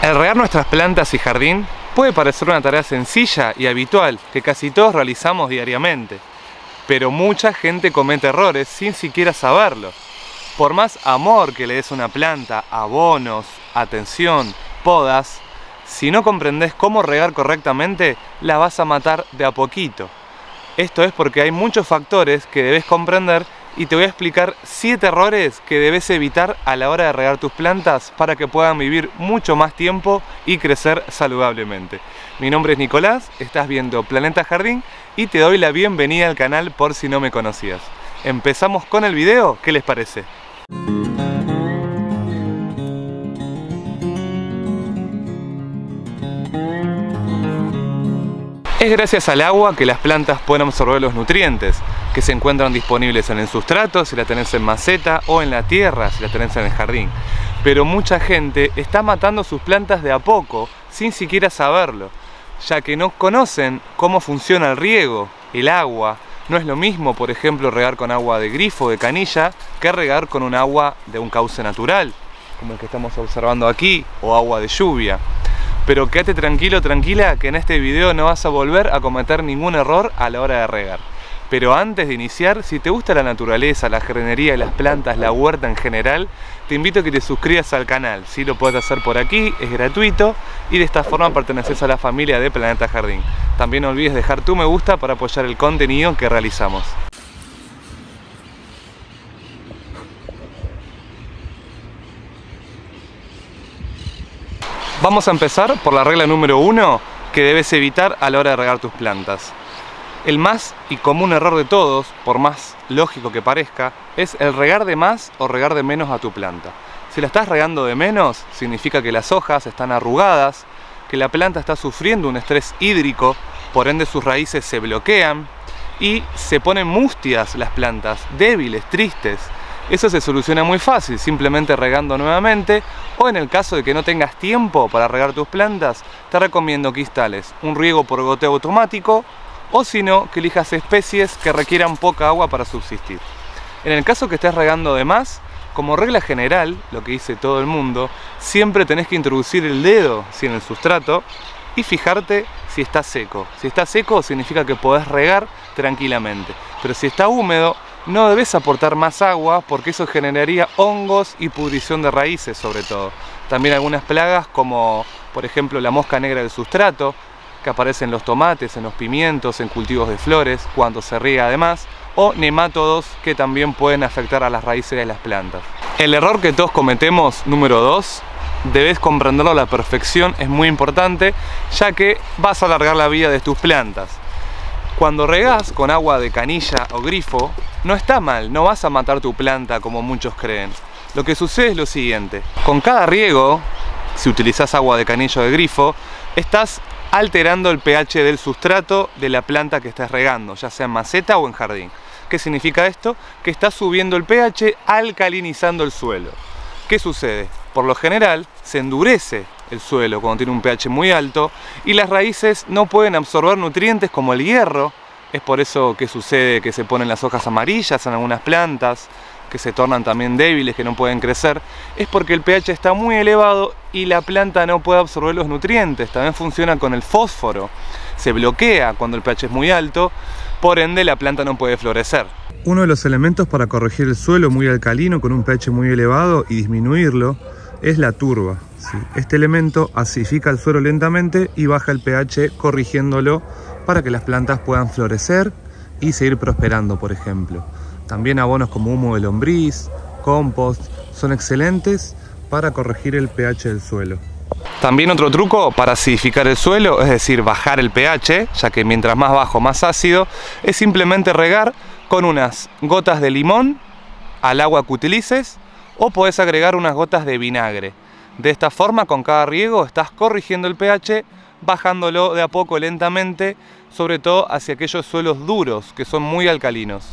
El regar nuestras plantas y jardín puede parecer una tarea sencilla y habitual que casi todos realizamos diariamente, pero mucha gente comete errores sin siquiera saberlo. Por más amor que le des a una planta, abonos, atención, podas, si no comprendes cómo regar correctamente, la vas a matar de a poquito. Esto es porque hay muchos factores que debes comprender y te voy a explicar 7 errores que debes evitar a la hora de regar tus plantas para que puedan vivir mucho más tiempo y crecer saludablemente. Mi nombre es Nicolás, estás viendo Planeta Jardín y te doy la bienvenida al canal por si no me conocías. Empezamos con el video, ¿qué les parece? Es gracias al agua que las plantas pueden absorber los nutrientes que se encuentran disponibles en el sustrato si la tenés en maceta o en la tierra si la tenés en el jardín. Pero mucha gente está matando sus plantas de a poco sin siquiera saberlo, ya que no conocen cómo funciona el riego, el agua. No es lo mismo, por ejemplo, regar con agua de grifo, de canilla, que regar con un agua de un cauce natural, como el que estamos observando aquí, o agua de lluvia. Pero quédate tranquilo, tranquila, que en este video no vas a volver a cometer ningún error a la hora de regar. Pero antes de iniciar, si te gusta la naturaleza, la jardinería, las plantas, la huerta en general, te invito a que te suscribas al canal. Si lo puedes hacer por aquí, es gratuito y de esta forma perteneces a la familia de Planeta Jardín. También no olvides dejar tu me gusta para apoyar el contenido que realizamos. Vamos a empezar por la regla número 1 que debes evitar a la hora de regar tus plantas. El más y común error de todos, por más lógico que parezca, es el regar de más o regar de menos a tu planta. Si la estás regando de menos, significa que las hojas están arrugadas, que la planta está sufriendo un estrés hídrico, por ende sus raíces se bloquean y se ponen mustias las plantas, débiles, tristes. Eso se soluciona muy fácil, simplemente regando nuevamente, o en el caso de que no tengas tiempo para regar tus plantas, te recomiendo que instales un riego por goteo automático, o si no, que elijas especies que requieran poca agua para subsistir. En el caso que estés regando de más, como regla general, lo que dice todo el mundo, siempre tenés que introducir el dedo en el sustrato y fijarte si está seco. Si está seco significa que podés regar tranquilamente, pero si está húmedo, no debes aportar más agua porque eso generaría hongos y pudrición de raíces sobre todo. También algunas plagas como por ejemplo la mosca negra del sustrato, que aparece en los tomates, en los pimientos, en cultivos de flores, cuando se riega además, o nemátodos que también pueden afectar a las raíces de las plantas. El error que todos cometemos, número 2, debes comprenderlo a la perfección, es muy importante, ya que vas a alargar la vida de tus plantas. Cuando regás con agua de canilla o grifo, no está mal, no vas a matar tu planta como muchos creen. Lo que sucede es lo siguiente: con cada riego, si utilizas agua de canilla o de grifo, estás alterando el pH del sustrato de la planta que estás regando, ya sea en maceta o en jardín. ¿Qué significa esto? Que estás subiendo el pH, alcalinizando el suelo. ¿Qué sucede? Por lo general, se endurece el suelo cuando tiene un pH muy alto y las raíces no pueden absorber nutrientes como el hierro. Es por eso que sucede que se ponen las hojas amarillas en algunas plantas, que se tornan también débiles, que no pueden crecer. Es porque el pH está muy elevado y la planta no puede absorber los nutrientes. También funciona con el fósforo. Se bloquea cuando el pH es muy alto, por ende la planta no puede florecer. Uno de los elementos para corregir el suelo muy alcalino con un pH muy elevado y disminuirlo es la turba. ¿Sí? Este elemento acidifica el suelo lentamente y baja el pH corrigiéndolo para que las plantas puedan florecer y seguir prosperando, por ejemplo. También abonos como humo de lombriz, compost, son excelentes para corregir el pH del suelo. También otro truco para acidificar el suelo, es decir, bajar el pH, ya que mientras más bajo más ácido, es simplemente regar con unas gotas de limón al agua que utilices, o podés agregar unas gotas de vinagre. De esta forma, con cada riego estás corrigiendo el pH, bajándolo de a poco lentamente, sobre todo hacia aquellos suelos duros que son muy alcalinos.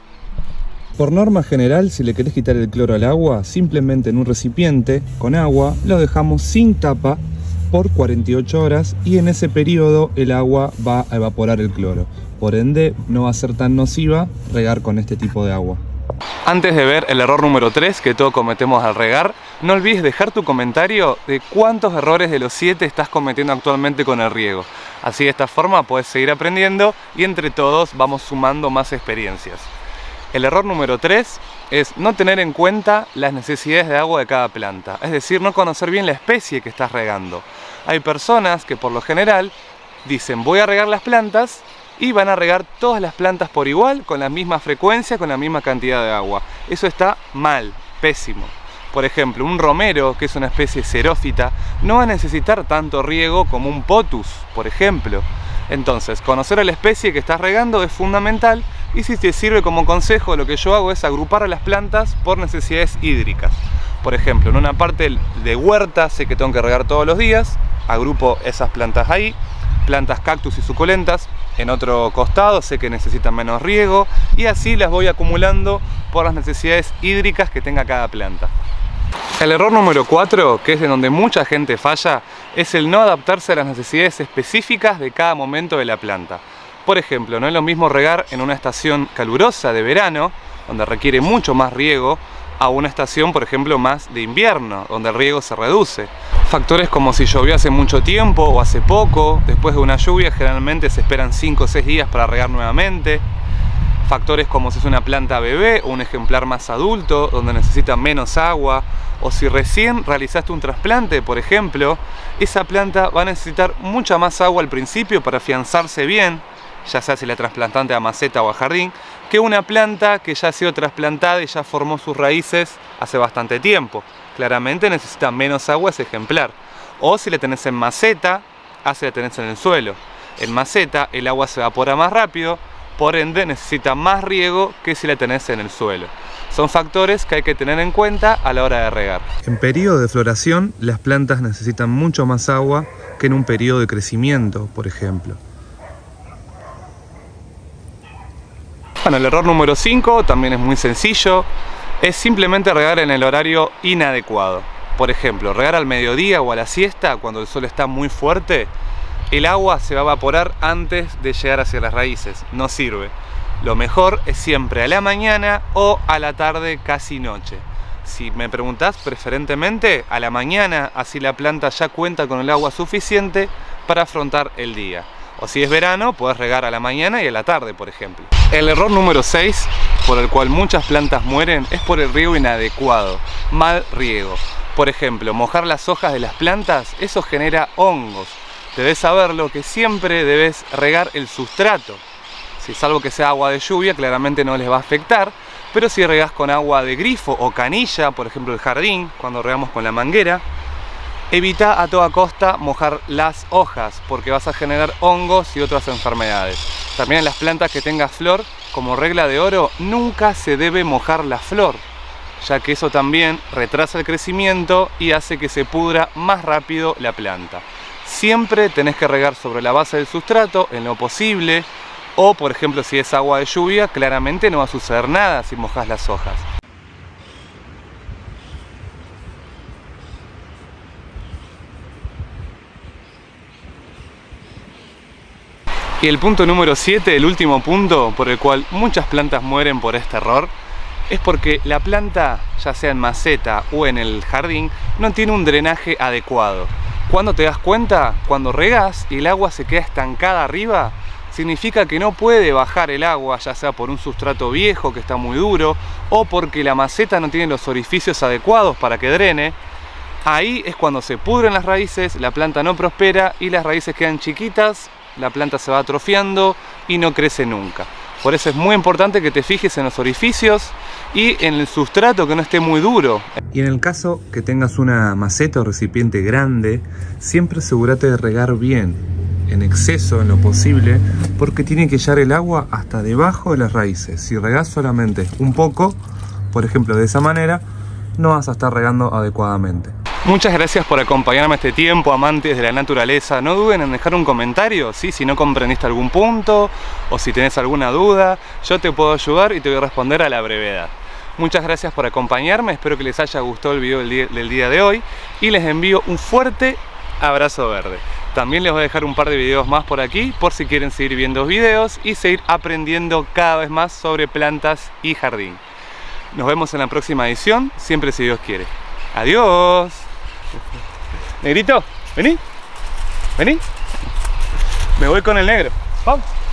Por norma general, si le querés quitar el cloro al agua, simplemente en un recipiente con agua lo dejamos sin tapa por 48 horas y en ese periodo el agua va a evaporar el cloro. Por ende, no va a ser tan nociva regar con este tipo de agua. Antes de ver el error número 3 que todos cometemos al regar, no olvides dejar tu comentario de cuántos errores de los 7 estás cometiendo actualmente con el riego. Así de esta forma puedes seguir aprendiendo y entre todos vamos sumando más experiencias. El error número 3 es no tener en cuenta las necesidades de agua de cada planta, es decir, no conocer bien la especie que estás regando. Hay personas que por lo general dicen voy a regar las plantas y van a regar todas las plantas por igual, con la misma frecuencia, con la misma cantidad de agua. Eso está mal, pésimo. Por ejemplo, un romero, que es una especie xerófita, no va a necesitar tanto riego como un potus, por ejemplo. Entonces, conocer a la especie que estás regando es fundamental y si te sirve como consejo, lo que yo hago es agrupar a las plantas por necesidades hídricas. Por ejemplo, en una parte de huerta sé que tengo que regar todos los días, agrupo esas plantas ahí, plantas cactus y suculentas. En otro costado sé que necesitan menos riego y así las voy acumulando por las necesidades hídricas que tenga cada planta. El error número 4, que es de donde mucha gente falla, es el no adaptarse a las necesidades específicas de cada momento de la planta. Por ejemplo, no es lo mismo regar en una estación calurosa de verano, donde requiere mucho más riego, a una estación, por ejemplo, más de invierno, donde el riego se reduce. Factores como si llovió hace mucho tiempo o hace poco, después de una lluvia generalmente se esperan 5 o 6 días para regar nuevamente. Factores como si es una planta bebé o un ejemplar más adulto, donde necesita menos agua, o si recién realizaste un trasplante, por ejemplo, esa planta va a necesitar mucha más agua al principio para afianzarse bien, ya sea si la trasplantante a maceta o a jardín, que una planta que ya ha sido trasplantada y ya formó sus raíces hace bastante tiempo. Claramente necesita menos agua ese ejemplar. O si la tenés en maceta, si la tenés en el suelo. En maceta el agua se evapora más rápido, por ende necesita más riego que si la tenés en el suelo. Son factores que hay que tener en cuenta a la hora de regar. En periodo de floración, las plantas necesitan mucho más agua que en un periodo de crecimiento, por ejemplo. Bueno, el error número 5 también es muy sencillo, es simplemente regar en el horario inadecuado. Por ejemplo, regar al mediodía o a la siesta, cuando el sol está muy fuerte, el agua se va a evaporar antes de llegar hacia las raíces, no sirve. Lo mejor es siempre a la mañana o a la tarde, casi noche. Si me preguntás, preferentemente a la mañana, así la planta ya cuenta con el agua suficiente para afrontar el día. O si es verano, podés regar a la mañana y a la tarde, por ejemplo. El error número 6, por el cual muchas plantas mueren, es por el riego inadecuado, mal riego. Por ejemplo, mojar las hojas de las plantas, eso genera hongos. Debes saberlo que siempre debes regar el sustrato. Si salvo que sea agua de lluvia, claramente no les va a afectar, pero si regás con agua de grifo o canilla, por ejemplo el jardín, cuando regamos con la manguera, evita a toda costa mojar las hojas porque vas a generar hongos y otras enfermedades. También en las plantas que tengas flor, como regla de oro, nunca se debe mojar la flor, ya que eso también retrasa el crecimiento y hace que se pudra más rápido la planta. Siempre tenés que regar sobre la base del sustrato en lo posible, o por ejemplo si es agua de lluvia, claramente no va a suceder nada si mojas las hojas. Y el punto número 7, el último punto por el cual muchas plantas mueren por este error, es porque la planta, ya sea en maceta o en el jardín, no tiene un drenaje adecuado. Cuando te das cuenta, cuando regás y el agua se queda estancada arriba, significa que no puede bajar el agua, ya sea por un sustrato viejo que está muy duro o porque la maceta no tiene los orificios adecuados para que drene. Ahí es cuando se pudren las raíces, la planta no prospera y las raíces quedan chiquitas, la planta se va atrofiando y no crece nunca. Por eso es muy importante que te fijes en los orificios y en el sustrato que no esté muy duro. Y en el caso que tengas una maceta o recipiente grande, siempre asegúrate de regar bien, en exceso en lo posible, porque tiene que llegar el agua hasta debajo de las raíces. Si regás solamente un poco, por ejemplo de esa manera, no vas a estar regando adecuadamente. Muchas gracias por acompañarme este tiempo, amantes de la naturaleza. No duden en dejar un comentario, ¿sí? Si no comprendiste algún punto o si tenés alguna duda, yo te puedo ayudar y te voy a responder a la brevedad. Muchas gracias por acompañarme, espero que les haya gustado el video del día de hoy y les envío un fuerte abrazo verde. También les voy a dejar un par de videos más por aquí por si quieren seguir viendo videos y seguir aprendiendo cada vez más sobre plantas y jardín. Nos vemos en la próxima edición, siempre si Dios quiere. Adiós. Negrito, vení. Vení. Me voy con el negro. Vamos.